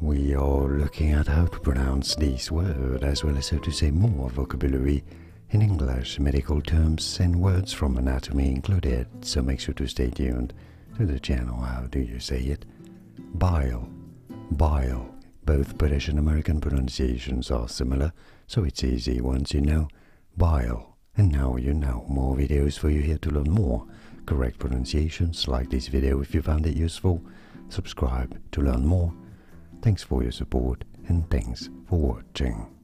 We are looking at how to pronounce this word as well as how to say more vocabulary in English, medical terms and words from anatomy included, so make sure to stay tuned to the channel. How do you say it? Bile. Bile. Both British and American pronunciations are similar, so it's easy once you know bile. And now you know. More videos for you here to learn more correct pronunciations. Like this video if you found it useful. Subscribe to learn more. Thanks for your support and thanks for watching.